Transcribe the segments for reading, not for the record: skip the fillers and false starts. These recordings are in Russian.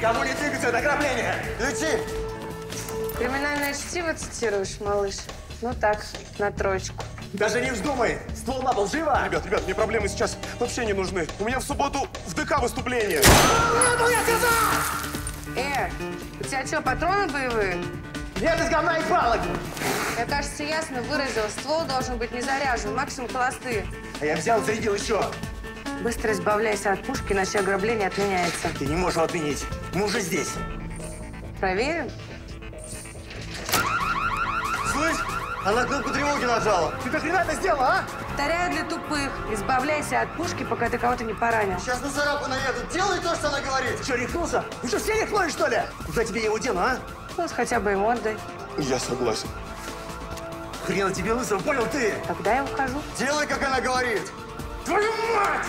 Никому не двигаться, это ограбление! Ключи! Криминальное чтиво цитируешь, малыш? Ну так, на троечку. Даже не вздумай! Ствол на пол, живо! Ребят, мне проблемы сейчас вообще не нужны. У меня в субботу в ДК выступление. У тебя что, патроны боевые? Нет, из говна и палок! Я, кажется, ясно выразила. Ствол должен быть не заряжен, максимум холостые. А я взял, зарядил еще. Быстро избавляйся от пушки, иначе ограбление отменяется. Ты не можешь его отменить. Мы уже здесь. Проверим? Слышь, она кнопку тревоги нажала. Ты до хрена это сделала, а? Повторяю для тупых. Избавляйся от пушки, пока ты кого-то не поранил. Сейчас мусора понаедут. Делай то, что она говорит. Что, рехнулся? Вы что, все рехнули, что ли? Куда тебе его дену, а? Ну, хотя бы ему отдай. Я согласен. Хрена тебе лысого, понял ты? Тогда я ухожу. Делай, как она говорит. Твою мать!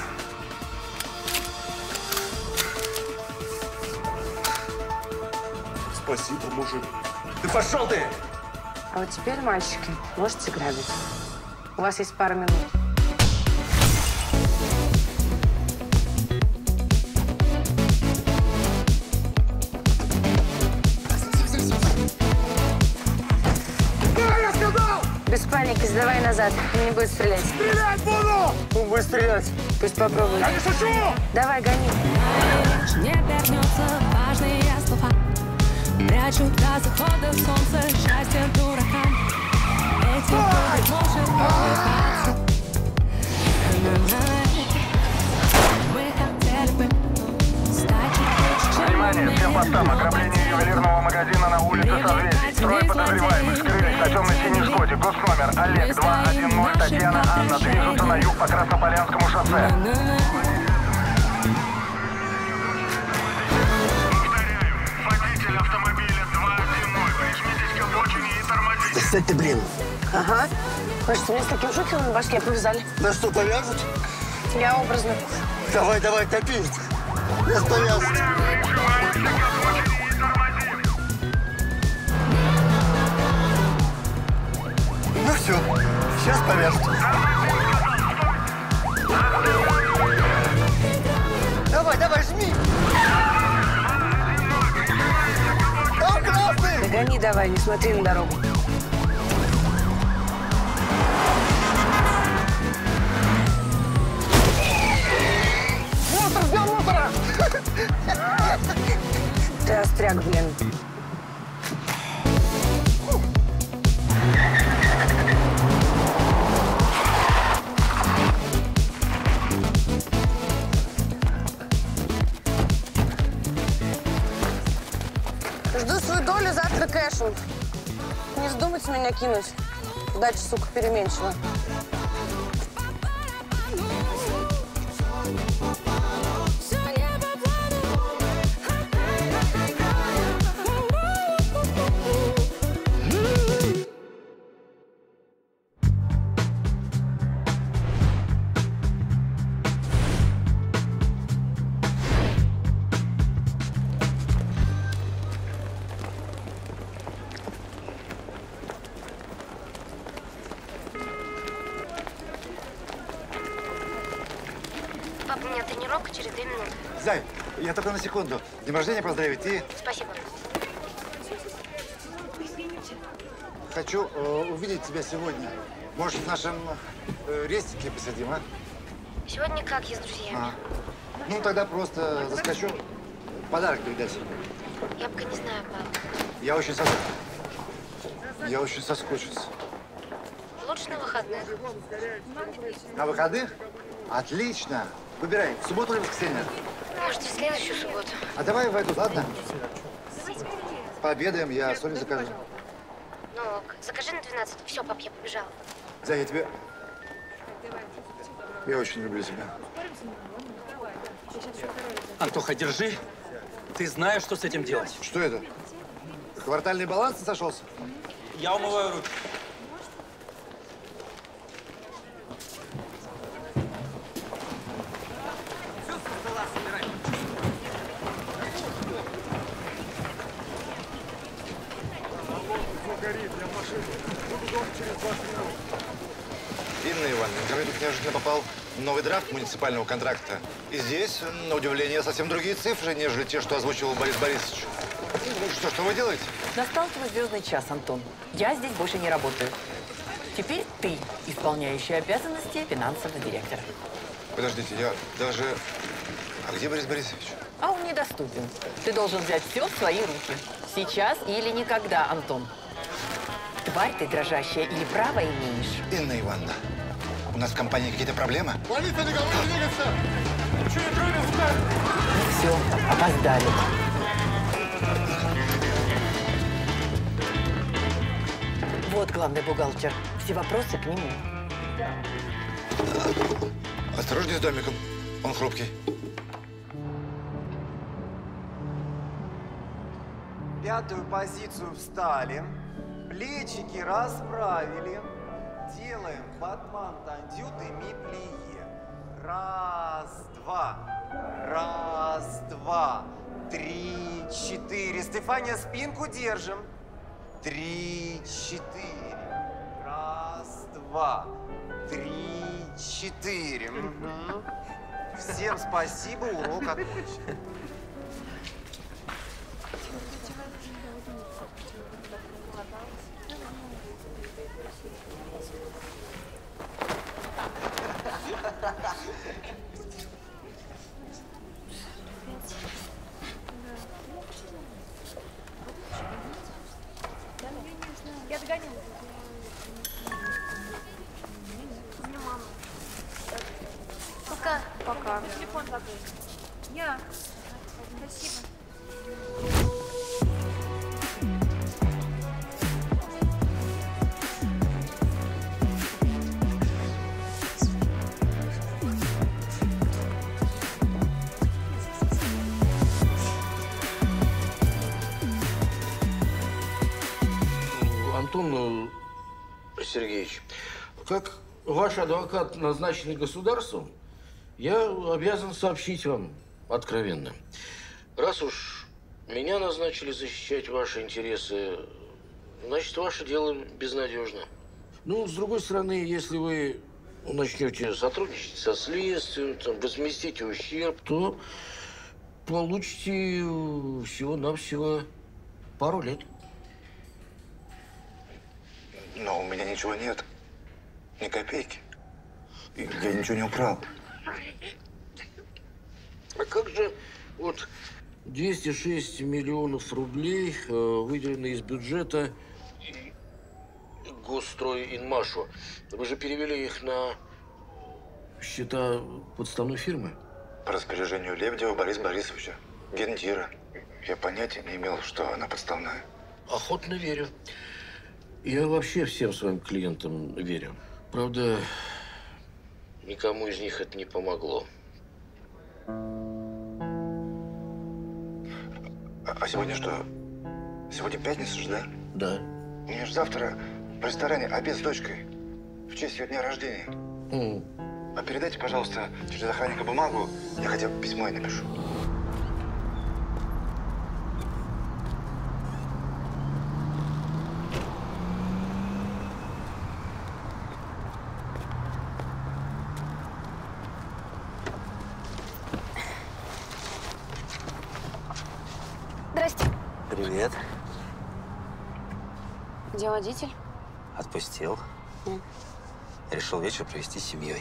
Спасибо, мужик. Ты пошел ты! А вот теперь, мальчики, можете грабить. У вас есть пара минут. Без паники, сдавай назад. Он не будет стрелять. Стрелять буду! Он будет стрелять. Пусть попробует. Я не шучу! Давай, гони. Не вернется важные слова. Прячут до захода солнца счастье дуракам. Эти годы может улыбаться. Мы хотели бы стать чуть-чуть. Внимание, всем постам. Ограбление ювелирного магазина на улице Созвездий. Трое подозреваемых скрылись на темно-синем Шкоде. Госномер Олег 210, Татьяна, Анна. Движутся на юг по Краснополянскому шоссе. Водитель автомобиля 210. Прижмитесь к обочине и тормозите. Сядь ты, блин. Ага. Хочется мне с таким шокером на башке повязали. На что, повяжут? Я образно. Давай, давай, топи. Нас повяжут. Прижимаемся к обочине и тормозим. Ну все, сейчас повяжут. Давай, давай, жми. Там красный. Да гони давай, не смотри на дорогу. Мусор, сбил мусора. Ты остряк, блин. Жду свою долю завтра кэшем. Не вздумайте меня кинуть. Удача, сука, переменчива. Папа, у меня тренировка через 2 минуты. Зай, я только на секунду. День рождения поздравить и Спасибо. хочу увидеть тебя сегодня. Может, в нашем рестике посидим, а? Сегодня как я с друзьями? Ну, тогда просто заскочу. Подарок передать. Я пока не знаю, пап. Я очень соскучился. Лучше на выходных. На выходных? Отлично. Выбирай, в субботу или воскресенье. Может, в следующую субботу. А давай в эту, ладно? Пообедаем, я соль закажу. Ну, ок. Закажи на 12. Все, пап, я побежала. Зай, я очень люблю тебя. Антоха, держи. Ты знаешь, что с этим делать. Что это? Квартальный баланс сошелся? Я умываю руки. Инна Ивановна, ко мне тут неожиданно попал новый драфт муниципального контракта. И здесь, на удивление, совсем другие цифры, нежели те, что озвучивал Борис Борисович. Ну, что вы делаете? Настал твой звездный час, Антон. Я здесь больше не работаю. Теперь ты, исполняющий обязанности финансового директора. Подождите, я даже... А где Борис Борисович? А он недоступен. Ты должен взять все в свои руки. Сейчас или никогда, Антон. Тварь ты дрожащая или право имеешь? Инна Ивановна, у нас в компании какие-то проблемы? Полиция, договор двигаться! Ну все, опоздали. Вот главный бухгалтер. Все вопросы к нему. Осторожнее с домиком, он хрупкий. Пятую позицию встали, плечики расправили, делаем батман, тандют и ми-плие. Раз, два, 3, 4. Стефания, спинку держим. 3, 4. Раз, 2, 3, 4. Угу. Всем спасибо, урок окончен. Я догоню. Пока. Пока. Телефон закрой. Я. Спасибо. Антон Сергеевич, как ваш адвокат, назначенный государством, я обязан сообщить вам откровенно. Раз уж меня назначили защищать ваши интересы, значит, ваше дело безнадежно. Ну, с другой стороны, если вы начнете сотрудничать со следствием, там, возместите ущерб, то получите всего-навсего пару лет. Но у меня ничего нет. Ни копейки. Я ничего не украл. А как же вот 206 миллионов рублей, выделены из бюджета Госстройинмашу? Вы же перевели их на счета подставной фирмы? По распоряжению Лебедева Бориса Борисовича, гендира. Я понятия не имел, что она подставная. Охотно верю. Я вообще всем своим клиентам верю. Правда, никому из них это не помогло. А сегодня что? Сегодня пятница же, да? Да. У меня же завтра в ресторане обед с дочкой. В честь ее дня рождения. А передайте, пожалуйста, через охранника бумагу. Я хотя бы письмо и напишу. Здрасте. Привет. Где водитель? Отпустил. Решил вечер провести с семьей.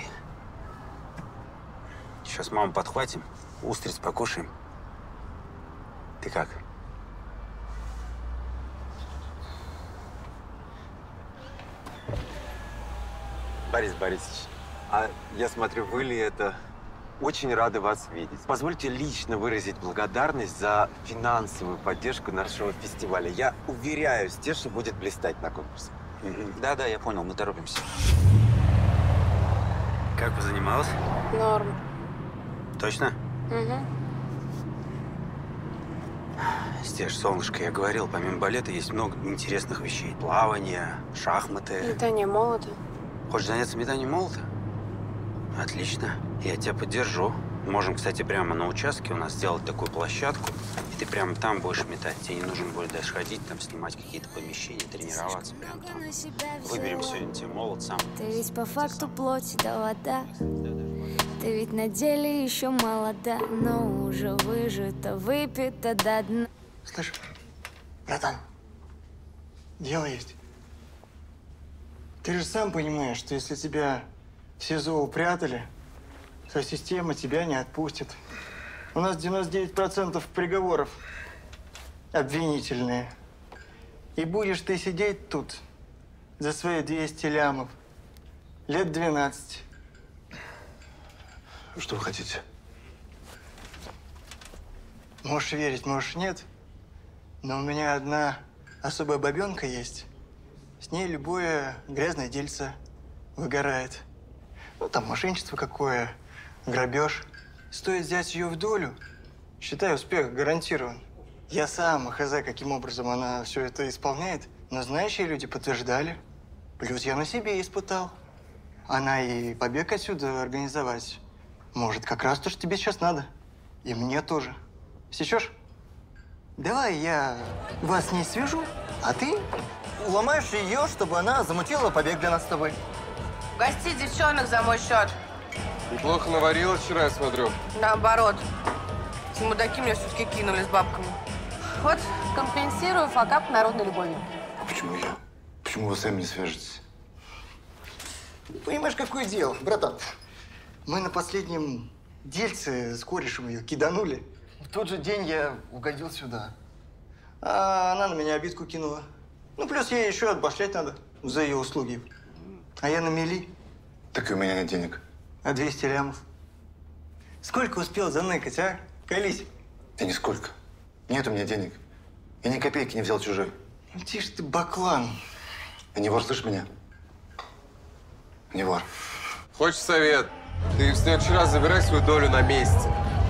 Сейчас маму подхватим, устриц покушаем. Ты как? Борис Борисович, а я смотрю, вы ли это? Очень рады вас видеть. Позвольте лично выразить благодарность за финансовую поддержку нашего фестиваля. Я уверяю, Стеша будет блистать на конкурсе. Да, я понял, мы торопимся. Как позанималась? Норм. Точно? Угу. Стеш, солнышко, я говорил, помимо балета есть много интересных вещей. Плавание, шахматы. Метание молота. Хочешь заняться метанием молота? Отлично. Я тебя поддержу. Можем, кстати, прямо на участке у нас сделать такую площадку, и ты прямо там будешь метать. Тебе не нужно будет даже ходить, там, снимать какие-то помещения, тренироваться прямо там. Выберем сегодня тебе молот сам. Ты ведь по факту плоть да вода. Ты ведь на деле еще молода, но уже выжата, выпита до дна. Слышь, братан, дело есть. Ты же сам понимаешь, что если тебя в СИЗО упрятали, то система тебя не отпустит. У нас 99% приговоров обвинительные. И будешь ты сидеть тут за свои 200 лямов лет 12. Что вы хотите? Можешь верить, можешь нет. Но у меня одна особая бабенка есть. С ней любое грязное дельце выгорает. Ну, там мошенничество какое, грабеж. Стоит взять ее в долю, считай, успех гарантирован. Я сам хз, каким образом она все это исполняет, но знающие люди подтверждали. Плюс я на себе испытал. Она и побег отсюда организовать может как раз то, что тебе сейчас надо. И мне тоже. Сечешь? Давай я вас с ней свяжу, а ты уломаешь ее, чтобы она замутила побег для нас с тобой. Гости девчонок за мой счет. Неплохо наварила вчера, я смотрю. Наоборот. Эти мудаки меня все-таки кинули с бабками. Вот, компенсирую факап народной любовью. А почему я? Почему вы сами не свяжетесь? Понимаешь, какое дело, братан? Мы на последнем дельце с корешем ее киданули. В тот же день я угодил сюда. А она на меня обидку кинула. Ну, плюс ей еще отбашлять надо за ее услуги. А я на мели. Так и у меня нет денег. А 200 лямов? Сколько успел заныкать, а? Колись. Да нисколько. Нет у меня денег. Я ни копейки не взял чужой. Ну, тише ты, баклан. Я не вор, слышишь меня? Не вор. Хочешь совет? Ты в следующий раз забирай свою долю на месте.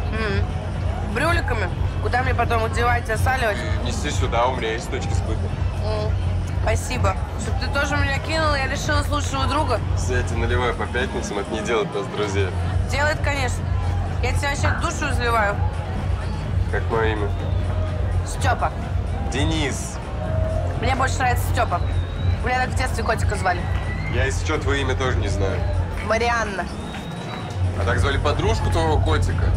Брюликами? Куда мне потом удевать, осаливать? Неси сюда, у меня есть точки сбыта. Спасибо. Чтоб ты тоже меня кинул, я лишилась лучшего друга. Я тебе наливаю по пятницам, это не делает нас друзья. Делает, конечно. Я тебе вообще душу изливаю. Как мое имя? Степа. Денис. Мне больше нравится Степа. Меня так в детстве котика звали. Я, если что, твое имя тоже не знаю. Марианна. А так звали подружку твоего котика?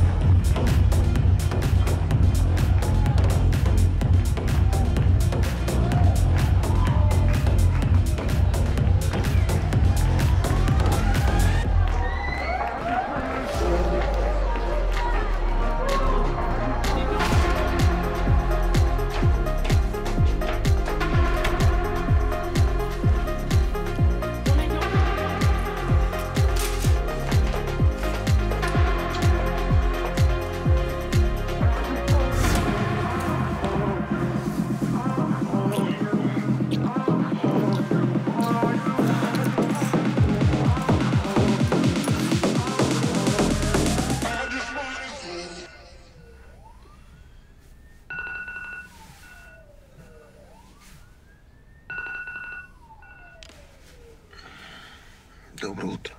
Доброе утро.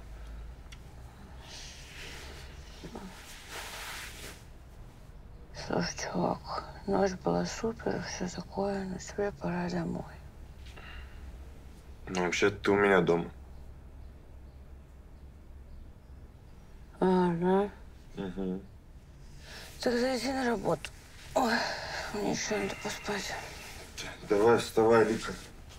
Слушай, чувак, ночь была супер, все такое, но тебе пора домой. Ну, вообще-то ты у меня дома. А, да? Угу. Тогда иди на работу. Ой, мне еще надо поспать. Давай, вставай, Лика.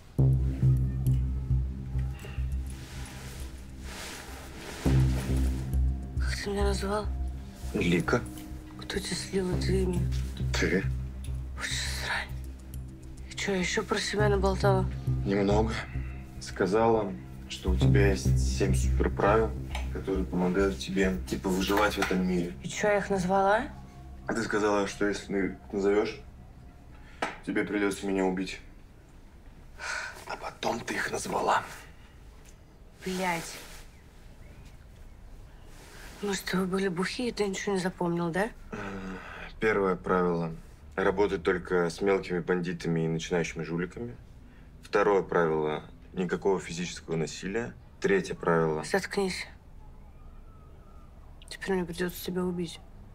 Как ты меня назвал? Лика. Кто тебе слил это имя? Ты? Очень срань. И что, еще про себя наболтала? Немного. Сказала, что у тебя есть 7 суперправил, которые помогают тебе, типа, выживать в этом мире. И что, я их назвала? А ты сказала, что если ты их назовешь, тебе придется меня убить. А потом ты их назвала. Блядь. Может, вы были бухие, и ты ничего не запомнил, да? Первое правило – работать только с мелкими бандитами и начинающими жуликами. Второе правило – никакого физического насилия. Третье правило… Заткнись. Теперь мне придется тебя убить.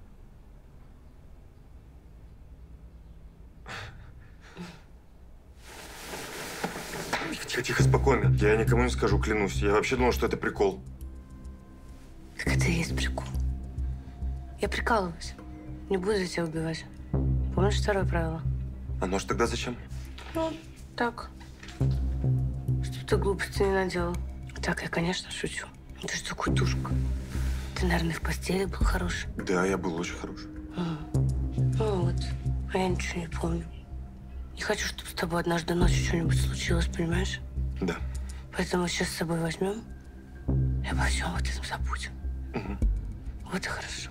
Тихо, тихо, спокойно. Я никому не скажу, клянусь. Я вообще думал, что это прикол. Так это и есть прикол. Я прикалываюсь. Не буду я тебя убивать. Помнишь второе правило? А нож тогда зачем? Ну, так. Чтоб ты глупости не наделал. Так, я, конечно, шучу. Ты же такой душка. Ты, наверное, в постели был хороший. Да, я был очень хороший. Ну вот. А я ничего не помню. Не хочу, чтобы с тобой однажды ночью что-нибудь случилось, понимаешь? Да. Поэтому сейчас с собой возьмем и обо всем вот этом забудем. Угу. Вот и хорошо.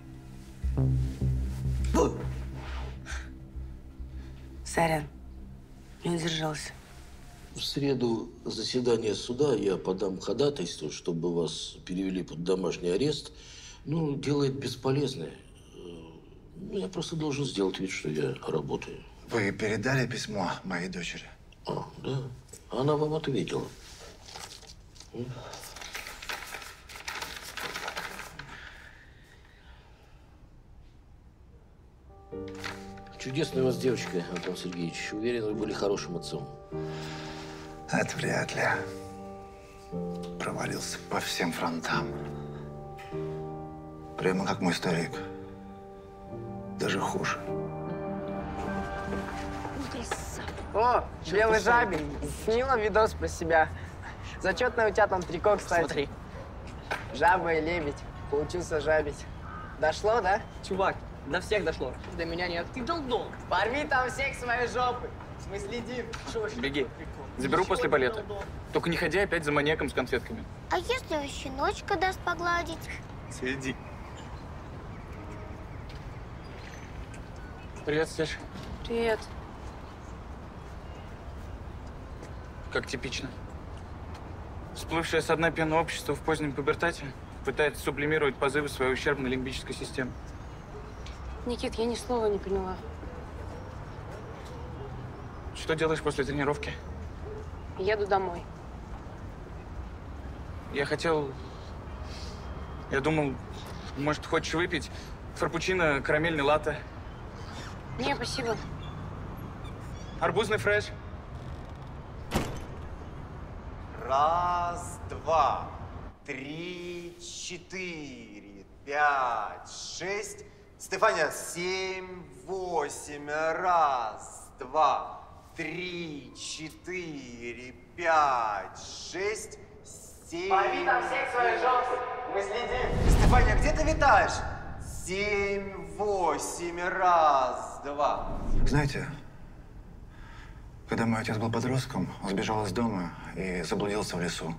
Сорян. Не удержался. В среду заседание суда, я подам ходатайство, чтобы вас перевели под домашний арест. Ну, дело это бесполезное. Я просто должен сделать вид, что я работаю. Вы передали письмо моей дочери? А, да. Она вам ответила. Чудесная у вас девочка, Антон Сергеевич. Уверен, вы были хорошим отцом. Это вряд ли. Провалился по всем фронтам. Прямо как мой старик. Даже хуже. О, белый жабель. Сняла видос про себя. Зачетное у тебя там трико, кстати. Смотри. Жаба и лебедь. Получился жабить. Дошло, да? Чувак, до всех дошло. До меня нет. Ты долдон. Порви там всех своей жопы. Мы следим. Беги. Заберу после балета. Только не ходи опять за маньяком с конфетками. А если щеночка даст погладить? Иди. Привет, Саш. Привет. Как типично. Всплывшее со дна пена общество в позднем пубертате пытается сублимировать позывы своей ущербной лимбической системы. Никит, я ни слова не поняла. Что делаешь после тренировки? Еду домой. Я думал, может, хочешь выпить фраппучино, карамельный латте? Не, спасибо. Арбузный фреш? Раз, два, три, четыре, пять, шесть. Стефания, 7, 8. Раз, два, три, четыре, пять, шесть, 7. Порви там всех своей жопы. Мы следим. Стефания, где ты витаешь? 7, 8. Раз, два. Знаете, когда мой отец был подростком, он сбежал из дома и заблудился в лесу.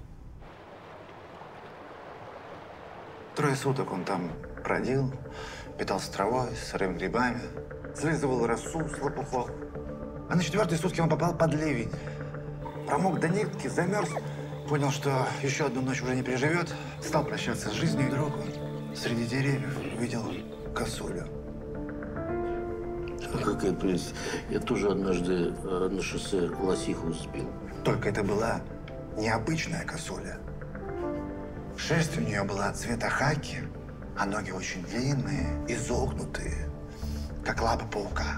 3 суток он там бродил, питался травой, сырыми грибами, слизывал росу с лопухов. А на 4-е сутки он попал под ливень. Промок до нитки, замерз. Понял, что еще одну ночь уже не переживет. Стал прощаться с жизнью, и вдруг он среди деревьев увидел косулю. Какая прелесть. Я тоже однажды на шоссе лосиху сбил. Только это была необычная косуля. Шерсть у нее была цвета хаки, а ноги очень длинные, изогнутые, как лапы паука.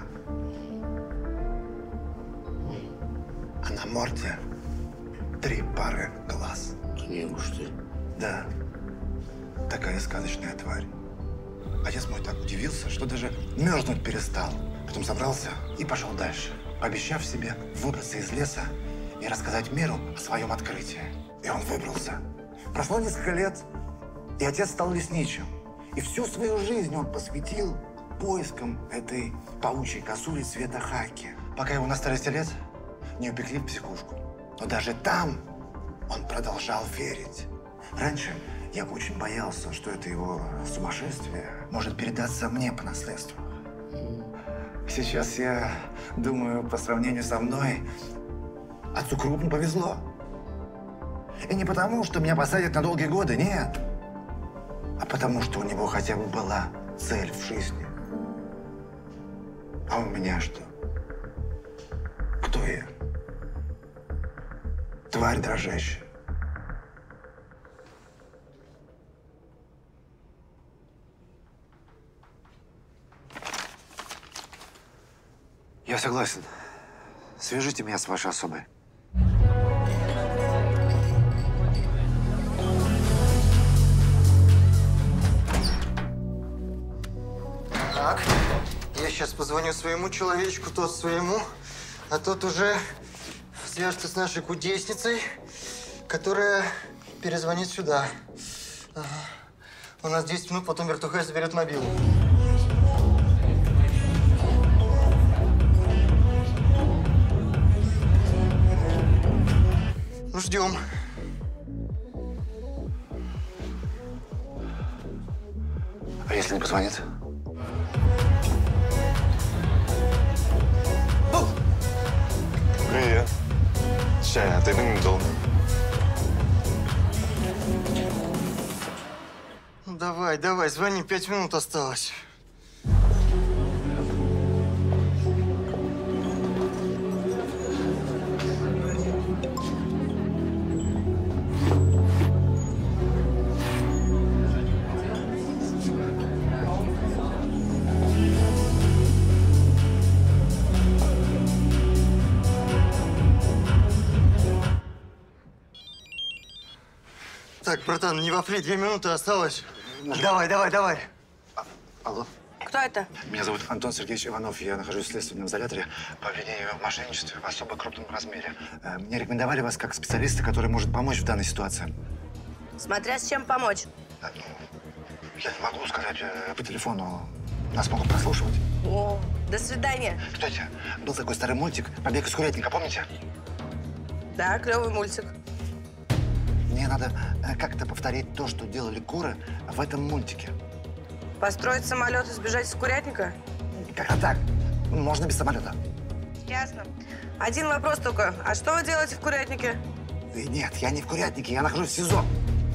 А на морде 3 пары глаз. Не уж ты. Да, такая сказочная тварь. Отец мой так удивился, что даже мерзнуть перестал. Потом собрался и пошел дальше, пообещав себе выбраться из леса и рассказать миру о своем открытии. И он выбрался. Прошло несколько лет, и отец стал лесничим. И всю свою жизнь он посвятил поискам этой паучьей косули цвета хаки, пока его на старости лет не упекли в психушку. Но даже там он продолжал верить. Раньше я очень боялся, что это его сумасшествие может передаться мне по наследству. Сейчас я думаю, по сравнению со мной, отцу крупно повезло. И не потому, что меня посадят на долгие годы, нет. А потому, что у него хотя бы была цель в жизни. А у меня что? Кто я? Тварь дрожащая. Я согласен. Свяжите меня с вашей особой. Так, я сейчас позвоню своему человечку, тот своему, а тот уже свяжется с нашей кудесницей, которая перезвонит сюда. Ага. У нас 10 минут, потом вертухай заберет мобилу. Ну, ждем. А если не позвонит? Привет. Чай, а ты недолго. Ну, давай, давай, звони, 5 минут осталось. Так, братан, не вафли, 2 минуты осталось. Давай, давай, давай. Алло. Кто это? Меня зовут Антон Сергеевич Иванов. Я нахожусь в следственном изоляторе по обвинению в мошенничестве в особо крупном размере. Мне рекомендовали вас как специалиста, который может помочь в данной ситуации. Смотря с чем помочь. Я не могу сказать по телефону. Нас могут прослушивать. О, до свидания. Кстати, был такой старый мультик «Побег из курятника», помните? Да, клевый мультик. Мне надо как-то повторить то, что делали куры в этом мультике. Построить самолет и сбежать из курятника? Как-то так. Можно без самолета. Ясно. Один вопрос только. А что вы делаете в курятнике? Нет, я не в курятнике, я нахожусь в СИЗО.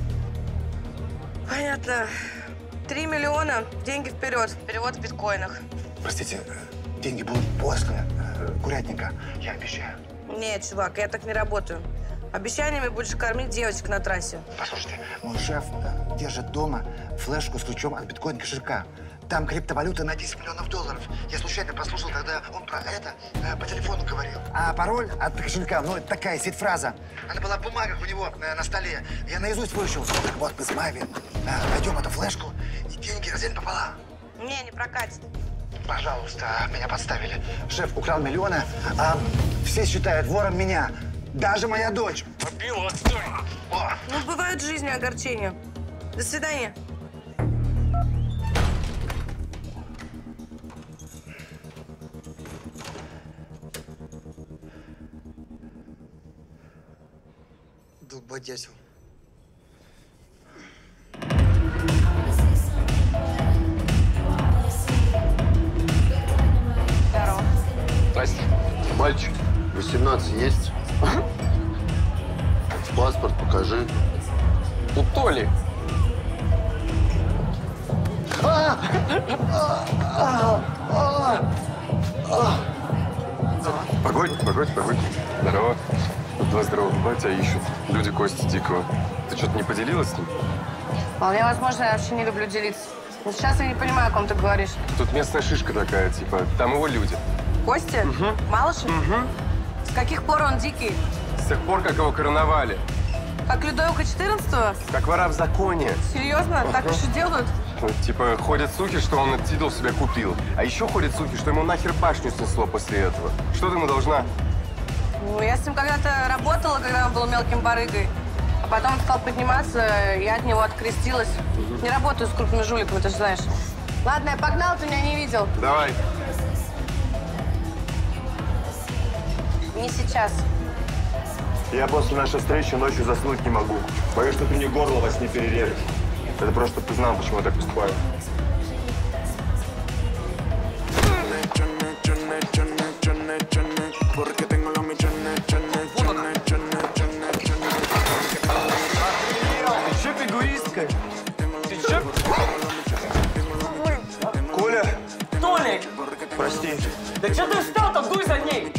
Понятно. 3 миллиона, деньги вперед. Перевод в биткоинах. Простите, деньги будут после курятника, я обещаю. Нет, чувак, я так не работаю. Обещаниями будешь кормить девочек на трассе. Послушайте, мой шеф держит дома флешку с ключом от биткоин-кошелька. Там криптовалюта на 10 миллионов долларов. Я случайно послушал, когда он про это по телефону говорил. А пароль от кошелька, ну, это такая сеть-фраза. Она была в бумагах у него на столе. Я наизусть выучил. Так вот, мы с Майви найдем эту флешку и деньги разделим пополам. Не прокатит. Пожалуйста, меня подставили. Шеф украл миллионы, а все считают вором меня. Даже моя дочь. Мобилу отстой! Ну, бывают в жизни огорчения. До свидания. Долбодятел. Здорово. Здрасте. Мальчик, 18 есть? Паспорт покажи. У Толи. Погодь. Здорово. Два здоровых батя ищут. Люди Кости Дикого. Ты что-то не поделилась с ним? Вполне возможно, я вообще не люблю делиться. Но сейчас я не понимаю, о ком ты говоришь. Тут местная шишка такая, типа, там его люди. Костя? Малышев? С каких пор он дикий? С тех пор, как его короновали. Как Людовика XIV? Как вора в законе. Серьезно? Так еще делают? Ну, типа, ходят слухи, что он этот титул себе купил. А еще ходят слухи, что ему нахер башню снесло после этого. Что ты ему должна? Ну, я с ним когда-то работала, когда он был мелким барыгой. А потом он стал подниматься, я от него открестилась. Не работаю с крупными жуликами, ты же знаешь. Ладно, я погнал, ты меня не видел. Давай. Не сейчас. Я после нашей встречи ночью заснуть не могу. Боюсь, что ты мне горло во сне перережешь. Это просто, чтобы ты знал, почему я так поступаю. Ты че фигуристка? Ты че? Коля! Толик! Прости. Да че ты встал-то? Дуй за ней!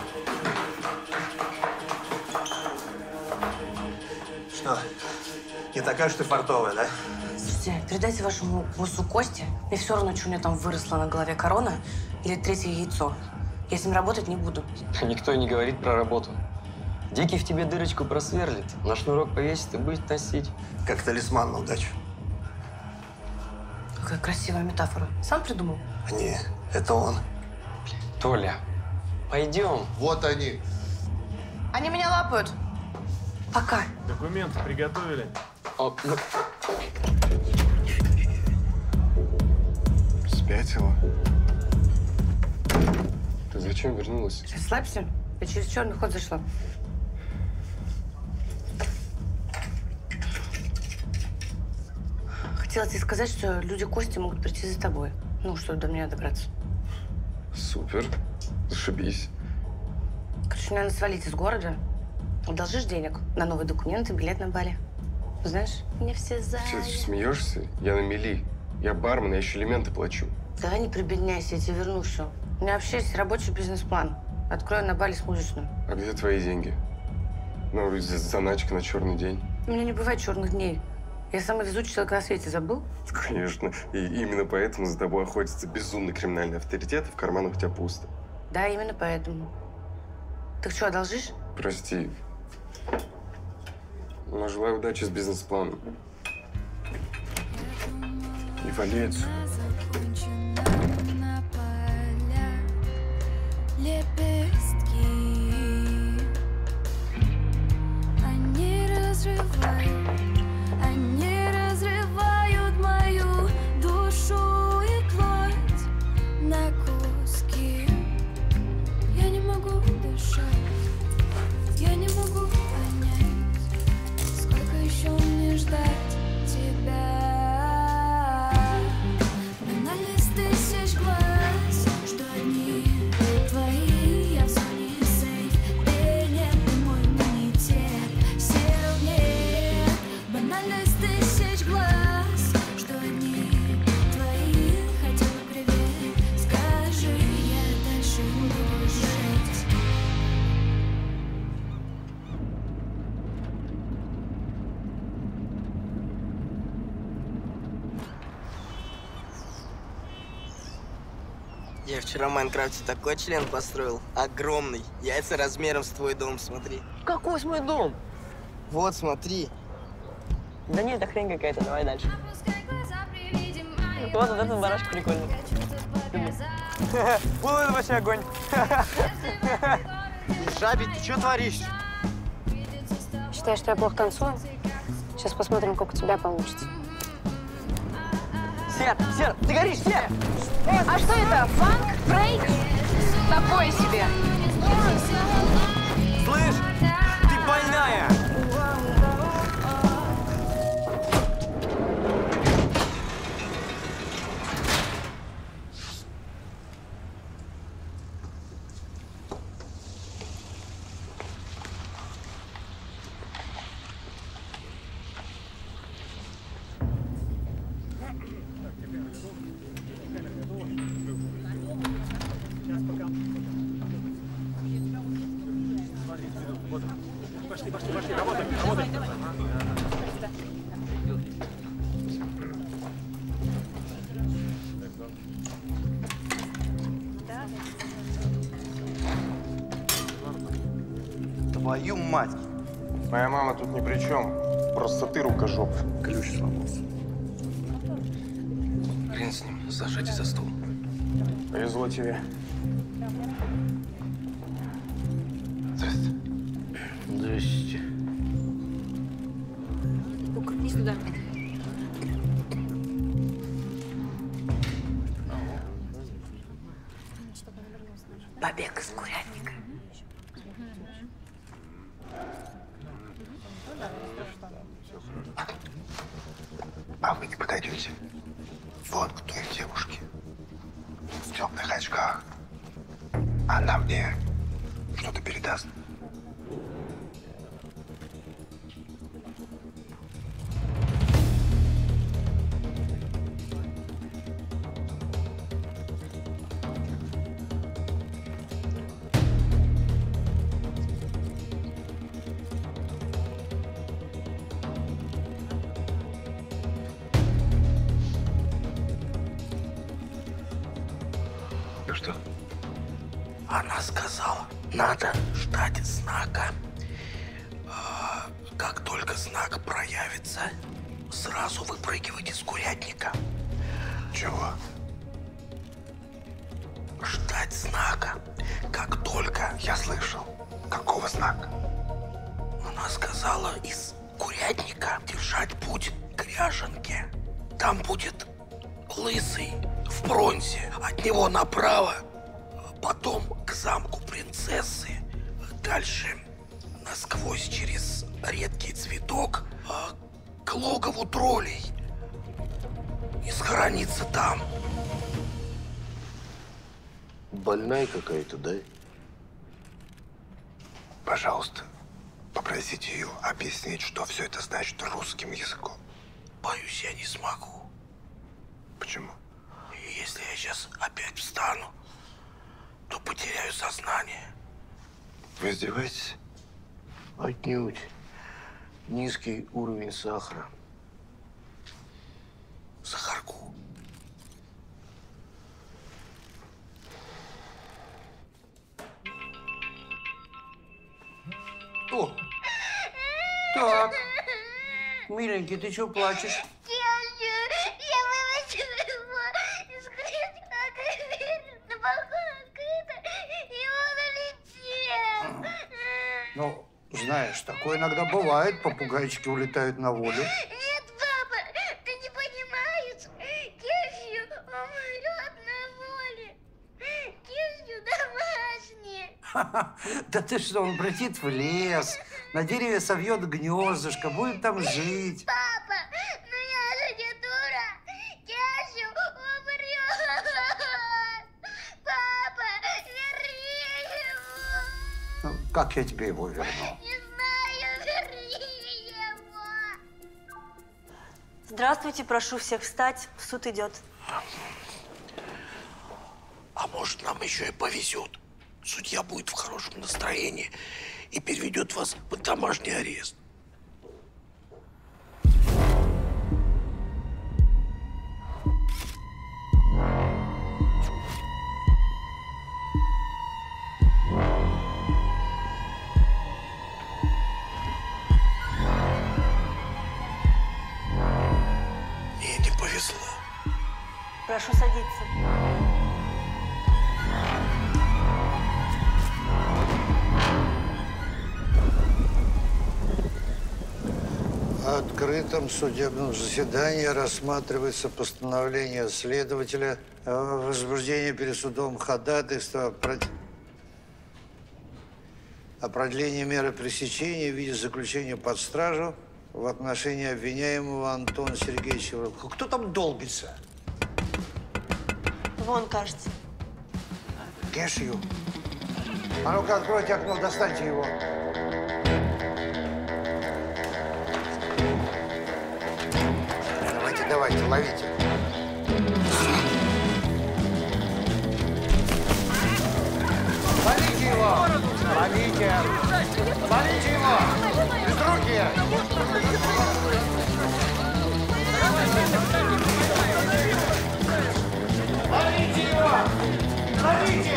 Что? Не такая, что ты фартовая, да? Слушайте, передайте вашему боссу Косте. Мне все равно, что у него там выросло на голове корона или третье яйцо. Я с ним работать не буду. Никто и не говорит про работу. Дикий в тебе дырочку просверлит, на шнурок повесит и будет носить. Как талисман на удачу. Какая красивая метафора. Сам придумал? Не, это он. Толя, пойдем. Вот они. Они меня лапают. Пока. Документы приготовили? Спятила. Ты зачем вернулась? Расслабься. Я через черный ход зашла. Хотела тебе сказать, что люди Кости могут прийти за тобой. Ну, чтобы до меня добраться. Супер. Зашибись. Короче, мне надо свалить из города. Одолжишь денег на новые документы, билет на Бали. Знаешь, мне все Ты за... смеешься? Я на мели. Я бармен, я еще элементы плачу. Давай не прибедняйся, я тебе верну все. У меня вообще есть рабочий бизнес-план. Открою на Бали смужечную. А где твои деньги? Ну, заначка на черный день. У меня не бывает черных дней. Я самый везучий человек на свете, забыл? Конечно. И именно поэтому за тобой охотится безумный криминальный авторитет, и в карманах у тебя пусто. Да, именно поэтому. Так что, одолжишь? Прости. Но желаю удачи с бизнес-планом. И вали отсюда. Лепестки, они разрывают мою душу и плоть на куски. Я не могу дышать, я не могу понять, сколько еще мне ждать тебя. Банальность тысяч глаз, что одни твои, я в зоне сейф. Ты нет, ты мой иммунитет сильнее. Банальность тысяч глаз, что одни твои. Хотя бы привет, скажи, я дальше буду жить. Я вчера в Майнкрафте такой член построил. Огромный. Яйца размером с твой дом, смотри. Какой с мой дом? Вот, смотри. Да нет, это хрень какая-то, давай дальше. Вот этот барашек прикольный. Вот это вообще огонь. Жаби, ты что творишь? Считаешь, что я плохо танцую? Сейчас посмотрим, как у тебя получится. Сер, ты горишь, Сер! А что это? Фанк? Брейк? Такое себе. Слышь, ты больная! Пошли, работаем. Твою мать! Моя мама тут ни при чем. Просто ты рукожоп. Ключ сломался. Хрен с ним, сажайте за стол. Повезло тебе. Здрасте. Здрасте. Ну-ка, иди сюда. Побег из курятника. А вы не подойдете? Вот к той девушке. В темных очках. Она мне что-то передаст. Она сказала, надо ждать знака. Как только знак проявится, сразу выпрыгивайте с курятника. Чего? Ждать знака. Как только... Я слышал. Какого знака? Она сказала, из курятника держать путь к Ряженке. Там будет лысый в бронзе. От него направо, потом к замку принцессы. Дальше насквозь через редкий цветок к логову троллей. И схорониться там. Больная какая-то, да? Пожалуйста, попросите ее объяснить, что все это значит русским языком. Боюсь, я не смогу. Почему? Если я сейчас опять встану, то потеряю сознание. Вы издеваетесь? Отнюдь. Низкий уровень сахара. Сахарку. О! Так. Миленький, ты чего плачешь? Я вытащила его из клетки, на балкон открыто, и он улетел. Ну, знаешь, такое иногда бывает. Попугайчики улетают на волю. Нет, папа, ты не понимаешь. Кешью умрет на воле. Кешью домашний. Ха-ха. Да ты что, он прилетит в лес, на дереве совьет гнездышко, будет там жить. Папа, ну я же не дура. Кешью умрет. Папа, верни его. Ну, как я тебе его верну? Не знаю, верни его. Здравствуйте, прошу всех встать. Суд идет. А может, нам еще и повезет. Судья будет в хорошем настроении и переведет вас под домашний арест. Мне не повезло. Прошу садиться. В открытом судебном заседании рассматривается постановление следователя о возбуждении перед судом ходатайства о продлении меры пресечения в виде заключения под стражу в отношении обвиняемого Антона Сергеевича. Кто там долбится? Вон, кажется. Кешью. А ну-ка, откройте окно, достаньте его. Давайте, ловите. Ловите его! Ловите! Ловите его! Без руки! Ловите его! Ловите!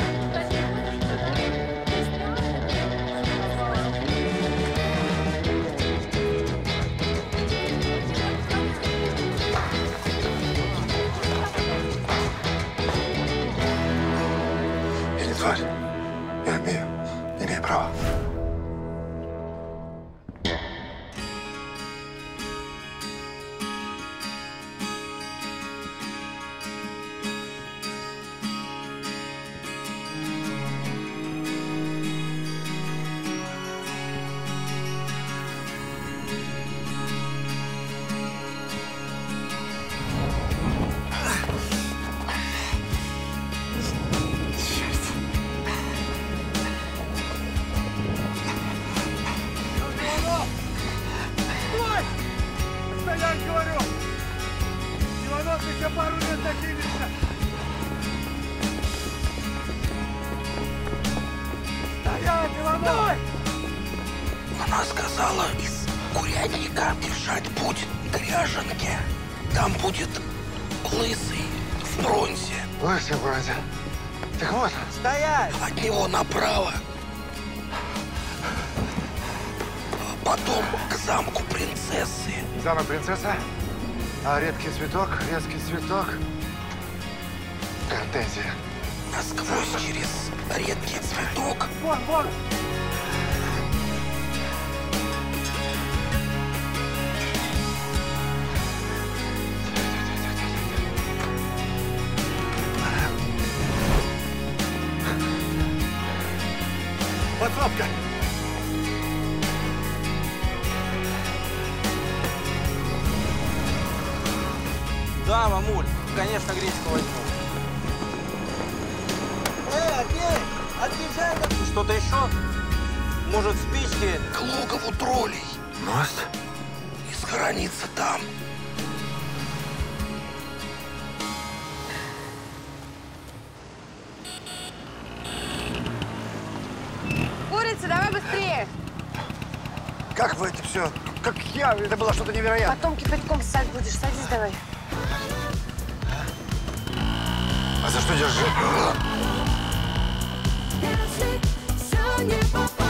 Тварь. Я имею право. Она сказала, из курятника держать путь к Ряженке. Там будет лысый в бронзе. Лысый в бронзе. Так вот. Стоять! От него направо. Потом к замку принцессы. Замок принцесса. А редкий цветок, Гортензия. Насквозь через редкий цветок. Вон! Подсобка! Да, мамуль, конечно, гречку возьму. Отъезжай! Что-то еще? Может, спички? К логову троллей. Мост? И схорониться там. Курица, давай быстрее! Как вы это все? Как я? Это было что-то невероятное. Потом кипятком ссать будешь. Садись давай. А за что держи? Если все не попадет.